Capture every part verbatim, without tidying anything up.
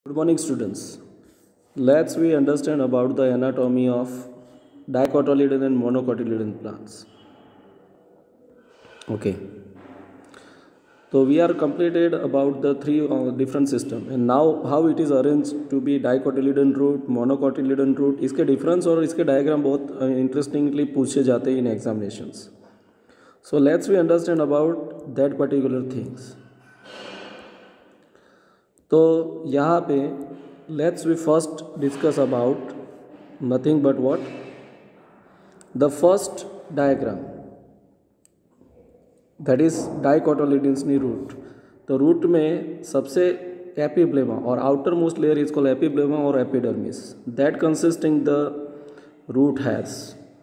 Good morning, students. Let's we understand about the anatomy of dicotyledon and monocotyledon plants. Okay. So we are completed about the three uh, different system, and now how it is arranged to be dicotyledon root, monocotyledon root. इसके difference और इसके diagram बहुत uh, interestingly पूछे जाते हैं in examinations. So let's we understand about that particular things. तो यहाँ पे let's we first discuss about nothing but what the first diagram, that is dicotyledon's root. तो रूट में सबसे एपिब्लेमा और outer most layer is called epiblema और epidermis that consisting the root hairs.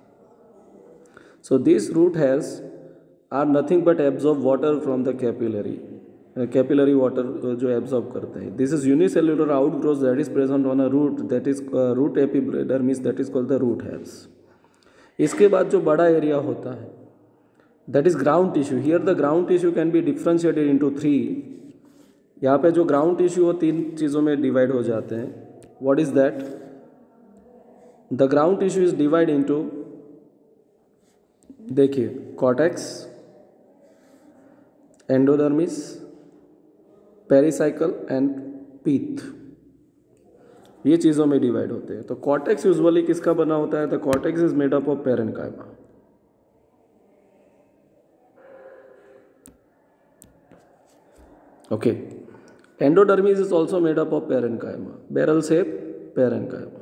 So this root hairs are nothing but absorb water from the capillary capillary water जो absorb करते हैं. This is unicellular outgrowth that is present on a root that is root epidermis that is called the root hairs. इसके बाद जो बड़ा area होता है that is ground tissue. Here the ground tissue can be differentiated into three. यहाँ पे जो ground tissue वो तीन चीज़ों में डिवाइड हो जाते हैं. What is that? The ground tissue is divide into, देखिए, cortex, endodermis, pericycle and pith. ये चीज़ों में डिवाइड होते हैं. तो कॉर्टेक्स यूजुअली किसका बना होता है? The cortex is made up of parenchyma. Okay. Endodermis is also made up of parenchyma, barrel shape parenchyma.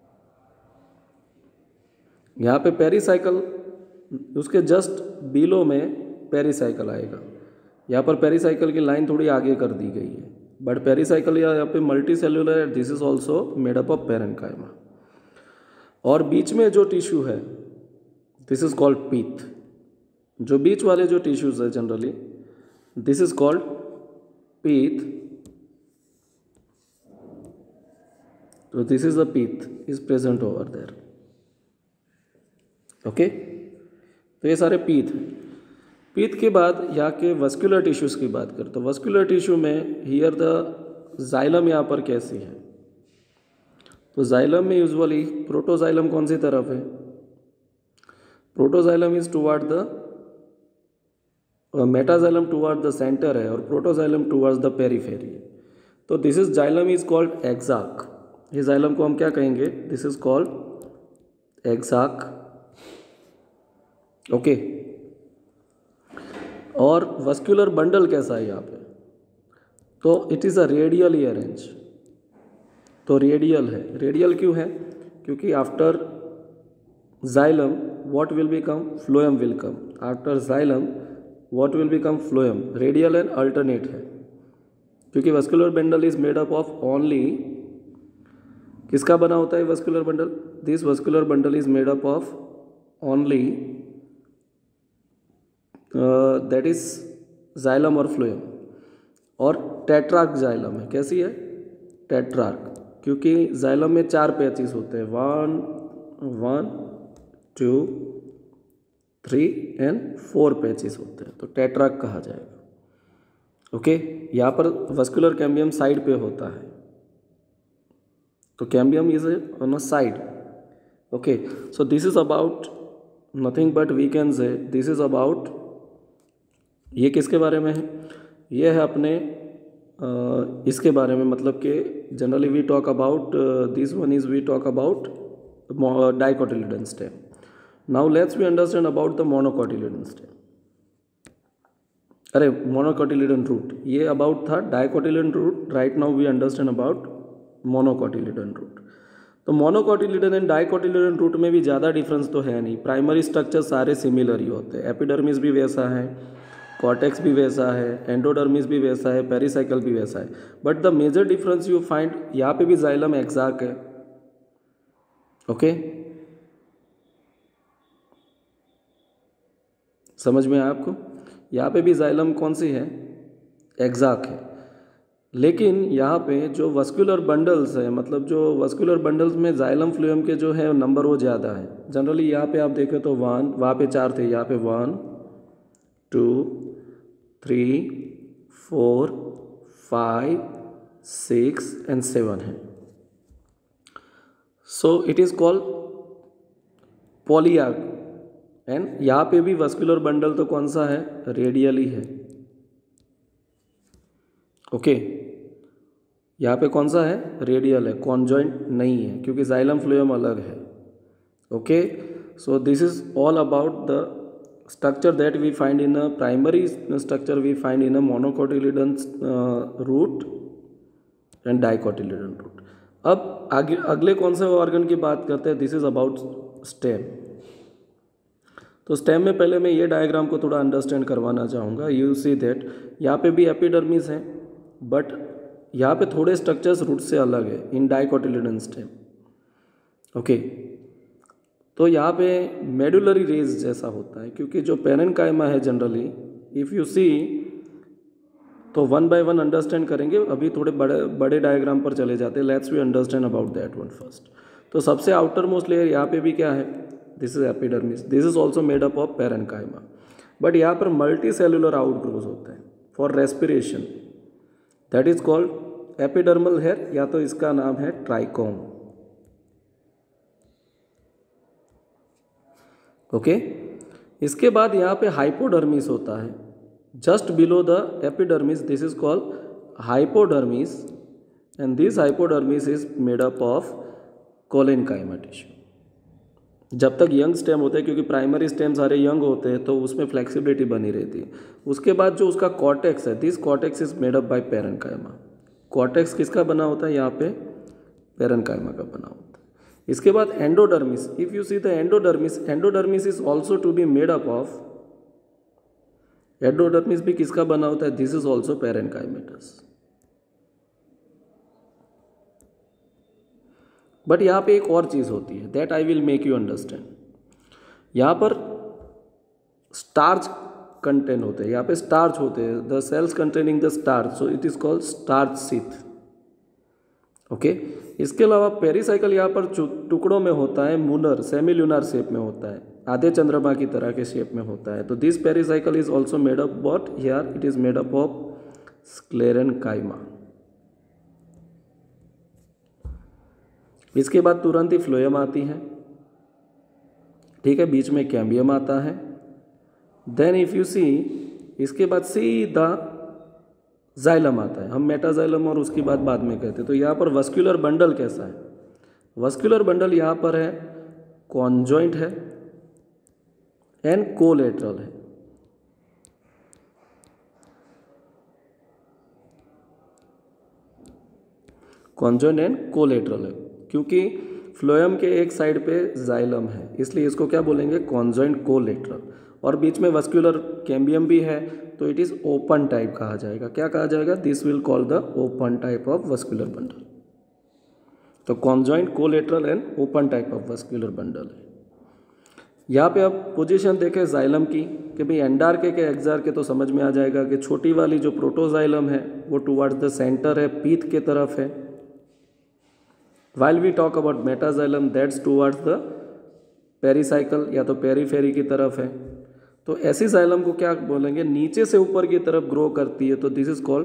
यहाँ पे पेरिसाइकल, उसके जस्ट बिलो में पेरिसाइकल आएगा. यहाँ पर पेरिसाइकल की लाइन थोड़ी आगे कर दी गई है, बट पेरिसाइकल यहाँ पे multi cellular, this is also made up of parenchyma. और बीच में जो टिश्यू है दिस इज कॉल्ड पीथ. जो बीच वाले जो टिश्यूज है generally this is called pith. तो this is the pith is present over there. Okay. तो ये सारे पीथ हैं. पीथ के बाद यहाँ के वस्कुलर टिश्यूज की बात करें तो वस्कुलर टिश्यू में हियर द जाइलम यहाँ पर कैसी है? तो जाइलम में यूजुअली प्रोटोजाइलम कौन सी तरफ है? Protoxylem is toward the, metaxylem toward the centre है और प्रोटोजाइलम टुवर्ड्स द पेरिफेरी. तो this is xylem is called exarch. ये जाइलम को हम क्या कहेंगे? This is called exarch. Okay. और वस्कुलर बंडल कैसा है यहाँ पे? तो it is a radially arrange. तो रेडियल है. रेडियल क्यों है? क्योंकि after xylem what will become? Phloem will come. After xylem what will become? Phloem. Radial and alternate है क्योंकि vascular bundle is made up of only, किसका बना होता है vascular bundle? This vascular bundle is made up of only that is xylem और phloem. और tetrarch xylem है. कैसी है? टेट्रार्क. क्योंकि जाइलम में चार पैचेस होते हैं, one one two three and four patches होते हैं, तो टेट्रार्क कहा जाएगा. ओके. यहाँ पर वस्कुलर कैम्बियम साइड पे होता है, तो cambium is on a side. Okay. So this is about nothing but we can say this is about, ये किसके बारे में है? ये है अपने uh, इसके बारे में, मतलब कि generally we talk about this one is we talk about dicotyledon stem. Now let's we understand about the monocotyledon stem. अरे मोनोकोटिलिडन रूट, ये अबाउट था dicotyledon root. Right now we understand about monocotyledon root. तो monocotyledon and dicotyledon root में भी ज़्यादा difference तो है नहीं. प्राइमरी स्ट्रक्चर सारे सिमिलर ही होते हैं. एपिडर्मिस भी वैसा है, कॉर्टेक्स भी वैसा है, एंडोडर्मिस भी वैसा है, पेरिसाइकल भी वैसा है. But the major difference you find, यहाँ पे भी जाइलम एक्साक है. ओके. समझ में आया आपको? यहाँ पे भी जाइलम कौन सी है? एक्साक है. लेकिन यहाँ पे जो वस्कुलर बंडल्स है, मतलब जो वस्कुलर बंडल्स में जाइलम फ्लोएम के जो है नंबर वो ज़्यादा है. जनरली यहाँ पे आप देखें तो वन, वहाँ पे चार थे, यहाँ पे one two three four five six and seven है। So it is called polyarch. And यहाँ पे भी वस्कुलर बंडल तो कौन सा है, रेडियल ही है। Okay okay. यहाँ पे कौन सा है, रेडियल है, कॉन्जॉइंट नहीं है क्योंकि जाइलम फ्लोएम अलग है। Okay, so this is all about the structure that we find in a primary structure we find in a monocotyledon uh, root and dicotyledon root। अब आगे अगले कौन से ऑर्गन की बात करते हैं, दिस इज अबाउट स्टेम। तो स्टेम में पहले मैं ये डायग्राम को थोड़ा अंडरस्टैंड करवाना चाहूँगा। यू सी दैट यहाँ पे भी एपिडर्मिस है, बट यहाँ पे थोड़े स्ट्रक्चर्स रूट से अलग है इन डाइकोटिलेडन स्टेम। ओके, तो यहाँ पे मेडुलरी रेज जैसा होता है क्योंकि जो पेरेन्काइमा है जनरली इफ़ यू सी, तो वन बाय वन अंडरस्टैंड करेंगे। अभी थोड़े बड़े बड़े डायग्राम पर चले जाते हैं। Let's we understand about that one first. तो सबसे आउटर मोस्ट लेयर यहाँ पे भी क्या है, this is epidermis, this is also made up of parenchyma. But यहाँ पर मल्टी सेलुलर आउटग्रोथ होते हैं for respiration, that is called epidermal hair, या तो इसका नाम है ट्राइकोम। Okay okay? इसके बाद यहाँ पे हाइपोडर्मिस होता है just below the epidermis, this is called hypodermis and this hypodermis is made up of collenchyma tissue. जब तक यंग स्टेम होते हैं, क्योंकि प्राइमरी स्टेम सारे यंग होते हैं तो उसमें फ्लेक्सिबिलिटी बनी रहती है। उसके बाद जो उसका कॉर्टेक्स है, this cortex is made up by parenchyma. Cortex किसका बना होता है, यहाँ पे पेरेन्काइमा का बना होता है। इसके बाद endodermis, if you see the endodermis, endodermis is also to be made up of, endodermis भी किसका बना होता है, this is also parenchymatous. But यहाँ पे एक और चीज होती है, that I will make you understand. यहाँ पर स्टार्च कंटेन होते हैं, यहाँ पे स्टार्च होते हैं, the cells containing the starch, so it is called starch sheath. Okay okay? इसके अलावा पेरीसाइकिल यहाँ पर टुकड़ों में होता है, मूनर सेमी ल्यूनर शेप में होता है, आधे चंद्रमा की तरह के शेप में होता है। तो this pericycle is also made up what, here it is made up of sclerenchyma. इसके बाद तुरंत ही फ्लोएम आती है, ठीक है, बीच में कैम्बियम आता है। देन इफ यू सी, इसके बाद सीधा जाइलम आता है। हम मेटाजाइलम और उसकी बात बाद में कहते हैं। तो यहाँ पर वस्कुलर बंडल कैसा है, वस्कुलर बंडल यहाँ पर है कॉन्जॉइंट है एंड कोलेटरल है। कॉन्जॉइंट एंड कोलेटरल है क्योंकि फ्लोएम के एक साइड पे जाइलम है, इसलिए इसको क्या बोलेंगे, कॉन्जॉइंट कोलेटरल। और बीच में वस्कुलर कैम्बियम भी है, तो इट इज ओपन टाइप कहा जाएगा। क्या कहा जाएगा, this will call the open type of vascular bundle. तो conjoint collateral and open type of vascular bundle है। यहाँ पे अब पोजीशन देखें जाइलम की कि भाई एंडार्के के एक्सार्के, तो समझ में आ जाएगा कि छोटी वाली जो प्रोटोजाइलम है वो टुवर्ड्स द सेंटर है, पीथ के तरफ है। While we talk about metaxylem, that's towards the pericycle या तो पेरीफेरी की तरफ है। तो ऐसी जाइलम को क्या बोलेंगे, नीचे से ऊपर की तरफ ग्रो करती है, तो this is called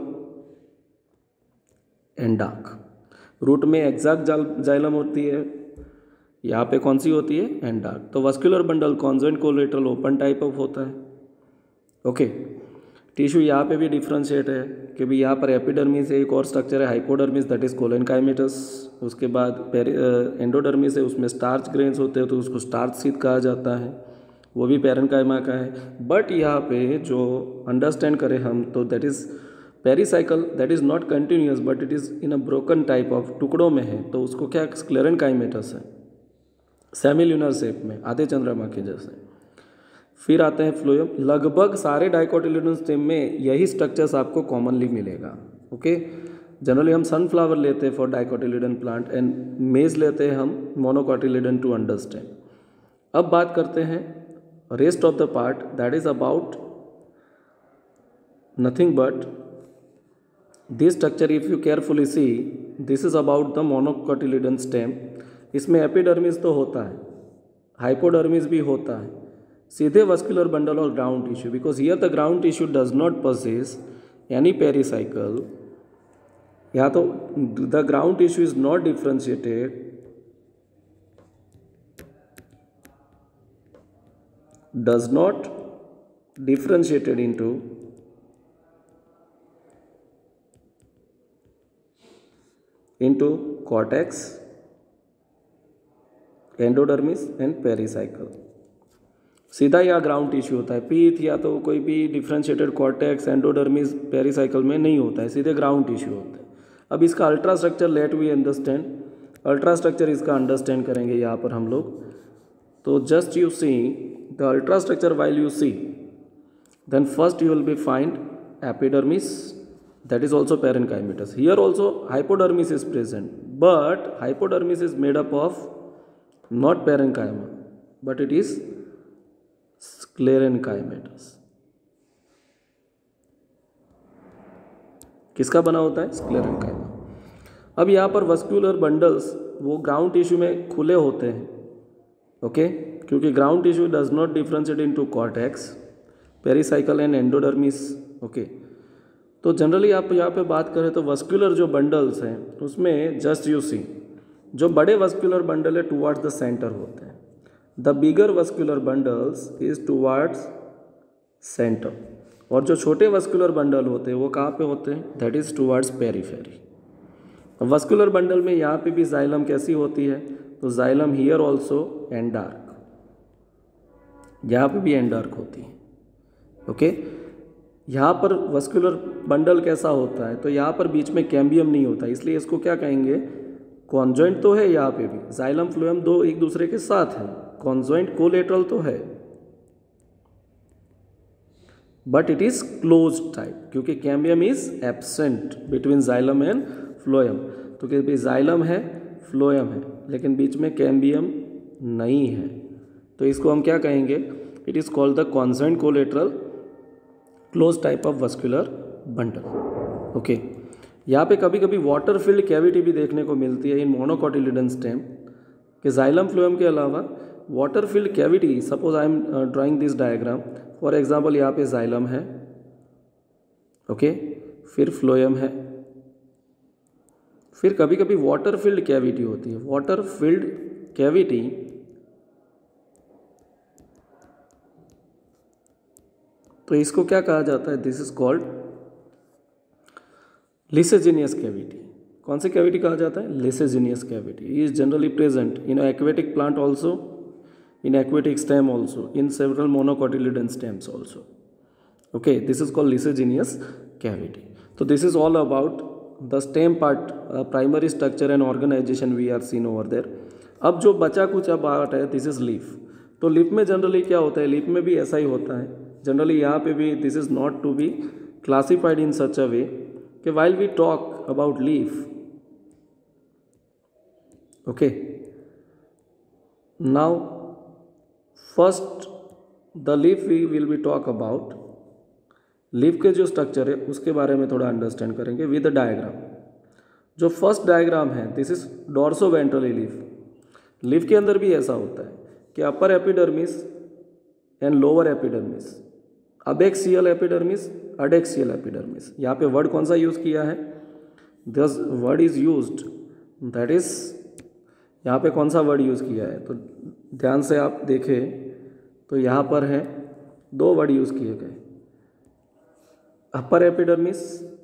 endarch. Root में एक्साक्ट जाइलम होती है, यहाँ पे कौन सी होती है, एंडार्क। तो vascular bundle conjoint collateral open type of होता है। ओके, टिश्यू यहाँ पे भी डिफ्रेंशिएट है कि भाई यहाँ पर एपिडर्मिस है, एक और स्ट्रक्चर है हाइपोडर्मिस, दैट इज कोलेनकाइमेटस। उसके बाद एंडोडर्मिस है, उसमें स्टार्च ग्रेन्स होते हैं, तो उसको स्टार्च सीथ कहा जाता है, वो भी पेरेन्काइमा का है। बट यहाँ पे जो अंडरस्टैंड करें हम, तो that is pericycle, that is not continuous but it is in a broken type of, टुकड़ों में है, तो उसको क्या स्क्लेरेनकाइमेटस है, सेमी ल्यूनर शेप में, आधे चंद्रमा के जैसे। फिर आते हैं फ्लोएम। लगभग सारे डाइकोटिलेडोन स्टेम में यही स्ट्रक्चर्स आपको कॉमनली मिलेगा। ओके, जनरली हम सनफ्लावर लेते हैं फॉर डाइकोटिलेडन प्लांट एंड मेज लेते हैं हम मोनोकोटिलेडन टू अंडरस्टैंड। अब बात करते हैं rest of the part, that is about nothing but this structure. If you carefully see, this is about the monocotyledon stem. इसमें एपिडर्मिस तो होता है, हाइपोडर्मिस भी होता है, सीधे वस्कुलर बंडल और ground tissue, because here the ground tissue does not possess any pericycle यहाँ तो the ground tissue is not differentiated does not differentiated into into cortex, endodermis and pericycle. सीधा या ग्राउंड टिश्यू होता है। Pith या तो कोई भी डिफ्रेंशिएटेड कॉर्टेक्स, एंडोडर्मिस, पेरिसाइकल में नहीं होता है, सीधे ग्राउंड टिश्यू होता है। अब इसका ultra structure let we understand, ultra structure इसका अंडरस्टैंड करेंगे यहाँ पर हम लोग। तो just you see the ultra structure while you see, then first you will be find epidermis, that is also parenchymatous. Here also hypodermis is present, but hypodermis is made up of not parenchyma but it is sclerenchymatous. किसका बना होता है? Sclerenchyma. अब यहाँ पर vascular bundles वो ground tissue में खुले होते हैं, ओके okay? क्योंकि ground tissue does not differentiate into cortex, pericycle and endodermis, okay. तो जनरली आप यहाँ पे बात करें तो वस्कुलर जो बंडल्स हैं उसमें जस्ट यू सी, जो बड़े वस्कुलर बंडल है टुवार्ड्स द सेंटर होते हैं। The bigger vascular bundles is towards centre, और जो छोटे वस्कुलर बंडल होते हैं वो कहाँ पे होते हैं? That is towards periphery. Vascular bundle में यहाँ पे भी जाइलम कैसी होती है? तो जाइलम हियर ऑल्सो एंडार्क, यहाँ पे भी एंडार्क होती है, ओके। यहाँ पर वस्कुलर बंडल कैसा होता है? तो यहाँ पर बीच में कैम्बियम नहीं होता, इसलिए इसको क्या कहेंगे? कॉन्जॉइंट तो है यहाँ पे भी, जाइलम फ्लोएम दो एक दूसरे के साथ हैं, कॉन्जॉइंट कोलेटरल तो है, but it is close type, क्योंकि cambium is absent between xylem and phloem. तो कि जाइलम है, फ्लोएम है, लेकिन बीच में कैम्बियम नहीं है, तो इसको हम क्या कहेंगे? It is called the conjoint collateral close type of vascular bundle, okay. यहाँ पे कभी कभी वाटर फिल्ड कैविटी भी देखने को मिलती है इन मोनोकोटिलिडन स्टेम, कि जाइलम फ्लोएम के अलावा water filled cavity, suppose I am drawing this diagram, for example यहाँ पे जाइलम है, ओके, फिर फ्लोएम है, फिर कभी कभी वाटर फिल्ड कैविटी होती है। वाटर फिल्ड कैविटी तो इसको क्या कहा जाता है? This is called lysigenous cavity. कौन सी कैविटी कहा जाता है? Lysigenous cavity is generally present in aquatic plant also, in aquatic stem also, in several monocotyledon stems also, okay. This is called lysigenous cavity. तो this is all about the stem part, primary structure and organisation we are seen over there. अब जो बचा कुछ part है, this is leaf. तो leaf में generally क्या होता है? लीफ में भी ऐसा ही होता है जनरली। यहाँ पे भी this is not to be classified in such a way कि while we talk about leaf, okay, now first the leaf we will be talk about, leaf के जो स्ट्रक्चर है उसके बारे में थोड़ा अंडरस्टैंड करेंगे विद द डायग्राम। जो फर्स्ट डायग्राम है this is dorsoventrally leaf. Leaf के अंदर भी ऐसा होता है कि upper epidermis and lower epidermis, abaxial epidermis, adaxial epidermis. यहाँ पे वर्ड कौन सा यूज़ किया है? This word is used, that is, यहाँ पे कौन सा वर्ड यूज़ किया है? तो ध्यान से आप देखें तो यहाँ पर है दो वर्ड यूज़ किए गए, upper epidermis,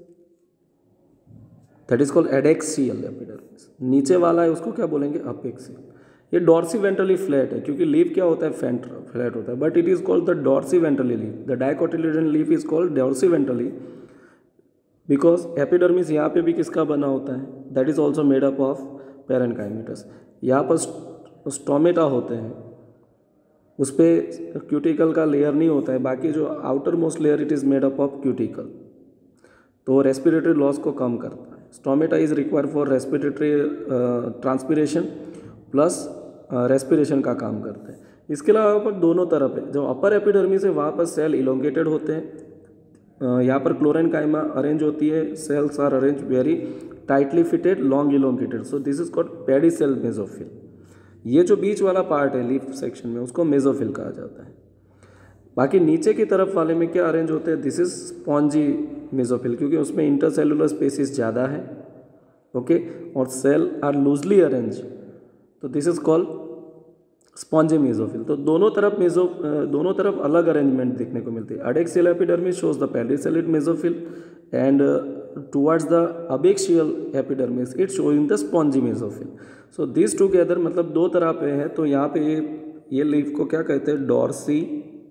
that is called adaxial epidermis. नीचे वाला है उसको क्या बोलेंगे? अपेक्सियल। ये डॉर्सीवेंट्रली फ्लैट है क्योंकि लीफ क्या होता है? फेंट फ्लैट होता है, but it is called the dorsiventrally leaf. The dicotyledon leaf is called dorsiventrally because epidermis यहाँ पे भी किसका बना होता है? That is also made up of parenchymatous. यहाँ पर स्टोमेटा होते हैं, उस पर क्यूटिकल का लेयर नहीं होता है, बाकी जो outer most layer it is made up of cuticle, तो रेस्पिरेटरी लॉस को कम करता है। Stomata is require for respiratory transpiration plus respiration का काम करते हैं। इसके अलावा पर दोनों तरफ है, जो अपर एपिडर्मिस है वहाँ पर सेल इलोंगेटेड होते हैं, यहाँ पर क्लोरेनकाइमा अरेंज होती है, cells are arrange very tightly fitted, long elongated, so this is called palisade mesophyll. ये जो बीच वाला पार्ट है लीफ सेक्शन में उसको मेसोफिल कहा जाता है। बाकी नीचे की तरफ वाले में क्या अरेंज होते हैं? दिस इज स्पॉन्जी मेसोफिल, क्योंकि उसमें इंटरसेलुलर स्पेसिस ज़्यादा है, ओके, और सेल आर लूजली अरेंज, तो this is called spongy mesophyll. तो दोनों तरफ मेसो दोनों तरफ अलग अरेंजमेंट देखने को मिलती है। Adaxial epidermis shows the palisade mesophyll and towards the abaxial epidermis it showing the spongy mesophyll. So this together मतलब दो तरह पे है। तो यहाँ पे ये ये लीफ को क्या कहते हैं, डॉर्सी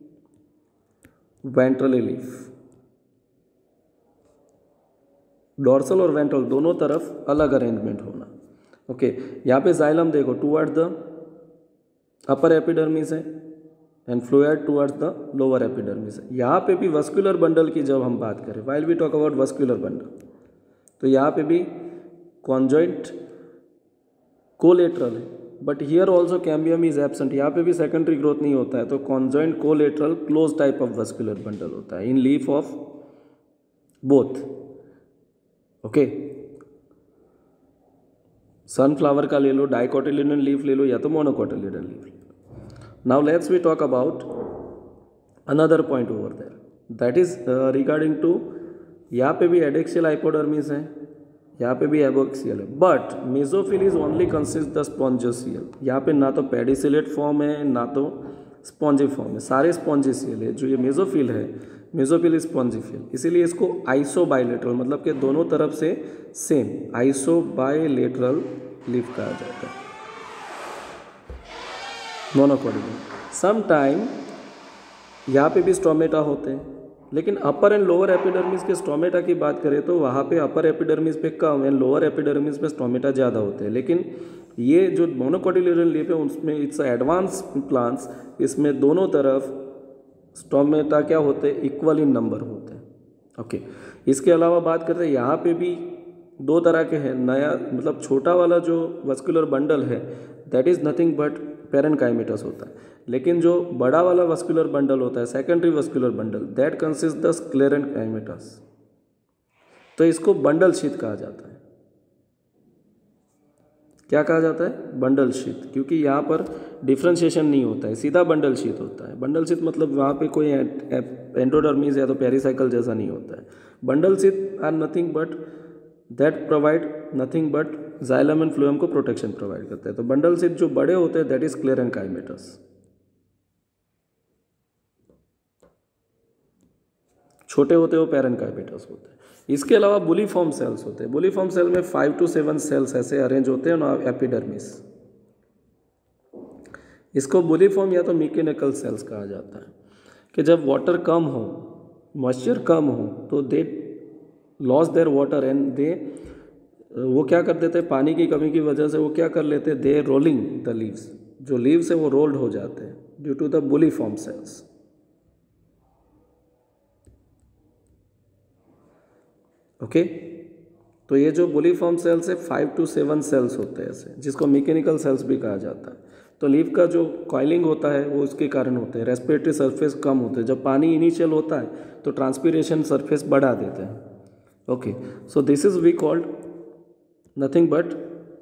वेंट्रली लीफ। डॉर्सल और वेंट्रल दोनों तरफ अलग अरेंजमेंट होना। ओके okay, यहाँ पे जाइलम देखो टुवर्ड द अपर एपिडर्मिस है and phloem towards the lower epidermis है। यहाँ पे भी वस्कुलर बंडल की जब हम बात करें, while we talk about vascular bundle, तो यहाँ पे भी कॉन्जॉइंट कोलेटरल है, but here also cambium is absent. यहाँ पे भी सेकेंडरी ग्रोथ नहीं होता है, तो conjoint collateral close type of vascular bundle होता है in leaf of both. Okay, sunflower का ले लो, डाइकोटिलिडन लीफ ले लो, या तो मोनोकोटिलिडन लीफ ले लो। Now let's we talk about another point over there, that is regarding to, यहाँ पे भी एडेक्सियल हाइपोडर्मिस है, यहाँ पे भी एबोक्सियल है, but mesophyll is only consist the spongy cell. यहाँ पे ना तो पेडिसिलेट फॉर्म है ना तो स्पॉन्जी फॉर्म है, सारे स्पॉन्जियोसियल है। जो ये मेसोफिल है, मेसोफिल इज स्पॉन्जिफिल, इसीलिए इसको आइसोबाइलेटरल मतलब कि दोनों तरफ से सेम आइसोबाइलेटरल लीफ कहा जाता है, मोनोकोटिलिडन। सम टाइम यहाँ पे भी स्टोमेटा होते हैं, लेकिन अपर एंड लोअर एपिडर्मिस के स्टोमेटा की बात करें तो वहाँ पे अपर एपिडर्मिस पे कम एंड लोअर एपिडर्मिस पे स्टोमेटा ज़्यादा होते हैं। लेकिन ये जो मोनोकोटिलिडन लीफ है उसमें इट्स एडवांस प्लांट्स, इसमें दोनों तरफ स्टोमेटा क्या होते हैं, इक्वल इन नंबर होते हैं। ओके, इसके अलावा बात करते हैं यहाँ पे भी दो तरह के हैं। नया मतलब छोटा वाला जो वस्कुलर बंडल है that is nothing but parenchymatous होता है, लेकिन जो बड़ा वाला वस्कुलर बंडल होता है secondary vascular bundle that consist the sclerenchymatous, तो इसको बंडल शीथ कहा जाता है। क्या कहा जाता है, बंडल शीथ, क्योंकि यहाँ पर डिफ्रेंशिएशन नहीं होता है, सीधा बंडल शीथ होता है। बंडल शीथ मतलब वहाँ पे कोई एंडोडर्मिस या तो पेरिसाइकल जैसा नहीं होता है। Bundle sheath are nothing but that provide nothing but xylem and phloem को प्रोटेक्शन प्रोवाइड करते हैं। तो बंडल शीथ जो बड़े होते हैं दैट इज स्क्लेरेनकाइमेटस, छोटे होते हैं वो पेरेनकाइमेटस होते हैं। इसके अलावा बुलीफॉर्म सेल्स होते हैं। बुलीफॉर्म सेल में फाइव टू सेवन सेल्स ऐसे अरेंज होते हैं ना एपिडर्मिस। इसको बुलीफॉर्म या तो मैकेनिकल सेल्स कहा जाता है कि जब वाटर कम हो, मॉइस्चर कम हो, तो they loss their water and they वो क्या कर देते हैं, पानी की कमी की वजह से वो क्या कर लेते हैं, दे रोलिंग द लीव्स, जो लीव्स है वो रोल्ड हो जाते हैं due to the bulliform cells. Okay okay? तो ये जो बुलीफॉर्म सेल्स है फाइव टू सेवन सेल्स होते हैं ऐसे, जिसको मैकेनिकल सेल्स भी कहा जाता है। तो लीफ का जो कॉइलिंग होता है वो इसके कारण होते हैं। रेस्पिरेटरी सरफेस कम होते हैं, जब पानी इनिशियल होता है तो ट्रांसपीरेशन सरफेस बढ़ा देते हैं। Okay, so this is we called nothing but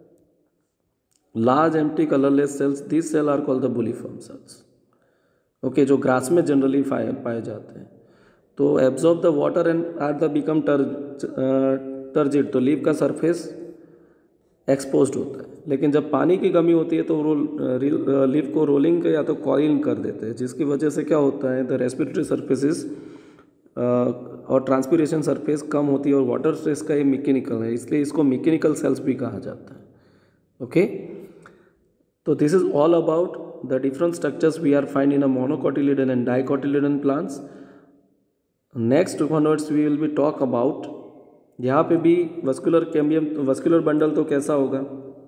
large empty colourless cells, this cell are called the bulliform cells. Okay, जो ग्रास में जनरली पाए जाते हैं। तो absorb the water and are the become turgid, तो लीफ का surface exposed होता है। लेकिन जब पानी की कमी होती है तो वो लीफ को रोलिंग या तो कॉइलिंग कर देते हैं, जिसकी वजह से क्या होता है, द रेस्पिरेटरी सरफेसेस और ट्रांसपीरेशन सरफेस कम होती है, और वाटर स्ट्रेस का ये मैकेनिकल है, इसलिए इसको मैकेनिकल सेल्स भी कहा जाता है। Okay, so this is all about the different structures we are find in a monocotyledon and dicotyledon plants. Next converts we will be talk about, यहाँ पे भी वस्कुलर कैम्बियम वस्कुलर बंडल तो कैसा होगा,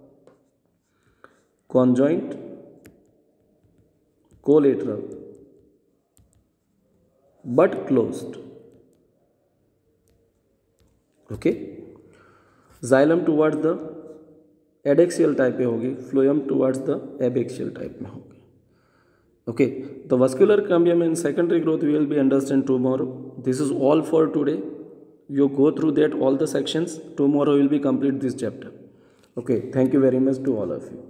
conjoint collateral but closed. Okay, xylem towards the adaxial type में होगी, phloem towards the abaxial type में होगी। Okay, the vascular cambium and secondary growth we will be understand tomorrow. This is all for today. You go through that all the sections. Tomorrow we will be complete this chapter. Okay, thank you very much to all of you.